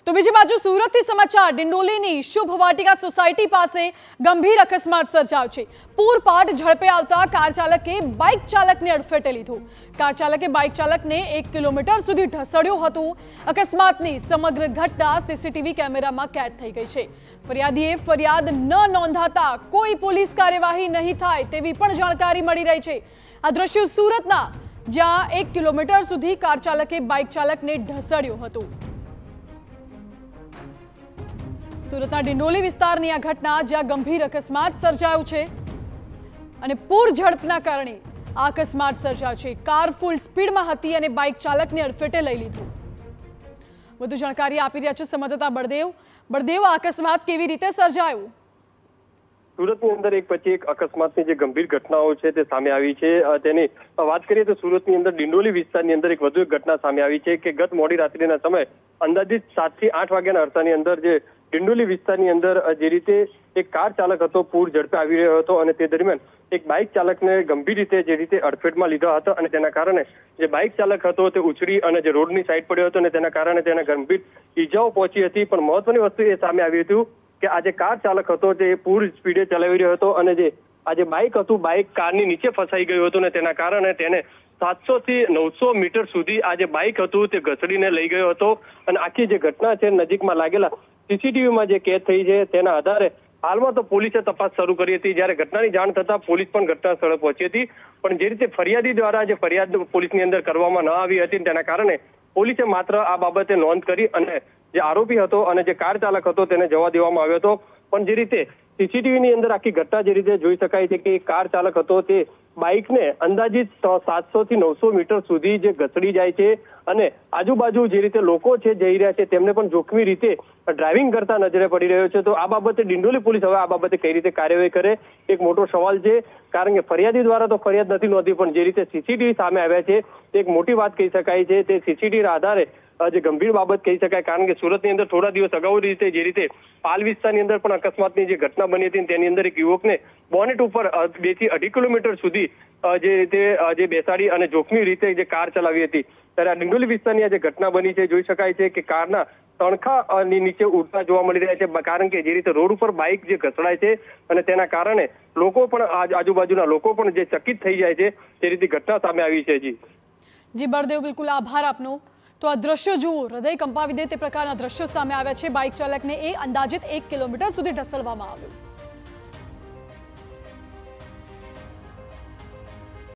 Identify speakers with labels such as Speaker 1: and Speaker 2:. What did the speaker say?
Speaker 1: તો બીજી બાજુ સુરતથી સમાચાર ડિંડોલીની શુભ વાટિકા સોસાયટી પાસે ગંભીર અકસ્માત સર્જાયો છે। પૂરપાટ ઝડપે આવતા કાર ચાલકે બાઇક ચાલકને અડફેટે લીધો। કાર ચાલકે બાઇક ચાલકને 1 કિલોમીટર સુધી ઢસડ્યો હતો। અકસ્માતની સમગ્ર ઘટના સીસીટીવી કેમેરામાં કેદ થઈ ગઈ છે। ફરિયાદીએ ફરિયાદ ન નોંધાતા કોઈ પોલીસ કાર્યવાહી નહીં થાય તેવી પણ જાણકારી મળી રહી છે। આ દ્રશ્યો સુરતના, જ્યાં 1 કિલોમીટર સુધી કાર ચાલકે બાઇક ચાલકને ઢસડ્યો હતો। સુરતના ડિંડોલી વિસ્તારની આ ઘટના, જ્યાં ગંભીર અકસ્માત સર્જાયો છે અને પૂર ઝડપના કારણે આ અકસ્માત સર્જાયો છે। કાર ફૂલ સ્પીડમાં હતી અને બાઇક ચાલકને અડફેટે લઈ લીધો। વધુ જાણકારી આપી રહ્યા છે સંવાદદાતા બળદેવ, આ અકસ્માત કેવી રીતે સર્જાયો?
Speaker 2: સુરતની અંદર એક પછી એક અકસ્માતની જે ગંભીર ઘટનાઓ છે તે સામે આવી છે। તેની વાત કરીએ તો સુરતની અંદર ડિંડોલી વિસ્તારની અંદર એક વધુ એક ઘટના સામે આવી છે કે ગત મોડી રાત્રિના સમયે અંદાજિત 7 થી 8 વાગ્યાના અરસાની અંદર જે ડિંડોલી વિસ્તારની અંદર જે રીતે એક કાર ચાલક હતો, પૂર ઝડપે આવી રહ્યો હતો અને તે દરમિયાન એક બાઇક ચાલકને ગંભીર રીતે જે રીતે અડફેટમાં લીધા હતા અને તેના કારણે જે બાઇક ચાલક હતો તે ઉછળી અને જે રોડની સાઈડ પડ્યો હતો અને તેના કારણે તેને ગંભીર ઈજાઓ પહોંચી હતી। પણ મહત્વની વસ્તુ એ સામે આવી હતું કે આ જે કાર ચાલક હતો તે પૂર સ્પીડે ચલાવી રહ્યો હતો અને જે આ જે બાઇક હતું, બાઇક કારની નીચે ફસાઈ ગયું હતું અને તેના કારણે તેને 700 થી 900 મીટર સુધી આ જે બાઇક હતું તે ઘસડીને લઈ ગયો હતો। અને આખી જે ઘટના છે નજીકમાં લાગેલા સીસીટીવીમાં જે કેદ થઈ છે તેના આધારે હાલમાં તો પોલીસે તપાસ શરૂ કરી હતી। જ્યારે ઘટનાની જાણ થતા પોલીસ પણ ઘટના સ્થળે પહોંચી હતી, પણ જે રીતે ફરિયાદી દ્વારા જે ફરિયાદ પોલીસની અંદર કરવામાં ન આવી હતી તેના કારણે પોલીસે માત્ર આ બાબતે નોંધ કરી અને જે આરોપી હતો અને જે કાર ચાલક હતો તેને જવા દેવામાં આવ્યો હતો। પણ જે રીતે સીસીટીવીની અંદર આખી ઘટના જે રીતે જોઈ શકાય છે કે કાર ચાલક હતો તે બાઇકને અંદાજિત 700 થી 900 મીટર સુધી જે ઘસડી જાય છે અને આજુબાજુ જે રીતે લોકો છે જઈ રહ્યા છે તેમને પણ જોખમી રીતે ડ્રાઇવિંગ કરતા નજરે પડી રહ્યો છે। તો આ બાબતે ડિંડોલી પોલીસ હવે આ બાબતે કઈ રીતે કાર્યવાહી કરે એક મોટો સવાલ છે, કારણ કે ફરિયાદી દ્વારા તો ફરિયાદ નથી નોંધી, પણ જે રીતે સીસીટીવી સામે આવ્યા છે તે એક મોટી વાત કહી શકાય છે। તે સીસીટીવીના આધારે જે ગંભીર બાબત કહી શકાય, કારણ કે સુરતની અંદર થોડા દિવસ અગાઉ રીતે જે રીતે પાલ વિસ્તારની અંદર પણ અકસ્માતની જે ઘટના બની હતી તેની અંદર એક યુવકને બોનેટ ઉપર 2 થી 2.5 કિલોમીટર સુધી જે રીતે જે બેસાડી અને જોખમી રીતે જે કાર ચલાવી હતી, ત્યારે આ ડિંડોલી વિસ્તારની જે ઘટના બની છે જોઈ શકાય છે કે કારના તણખાની નીચે ઉડતા જોવા મળી રહ્યા છે, કારણ કે જે રીતે રોડ ઉપર બાઇક જે ઘસડાય છે અને તેના કારણે લોકો પણ આજુબાજુના લોકો પણ જે ચકિત થઈ જાય છે તે રીતે ઘટના સામે આવી છે।
Speaker 1: જી બળદેવ, બિલકુલ આભાર આપનો। તો આ દ્રશ્યો જુઓ, હૃદય કંપાવી દે તે પ્રકારના દ્રશ્યો સામે આવ્યા છે। બાઇક ચાલકને અંદાજિત 1 કિલોમીટર સુધી ઢસડવામાં આવ્યો।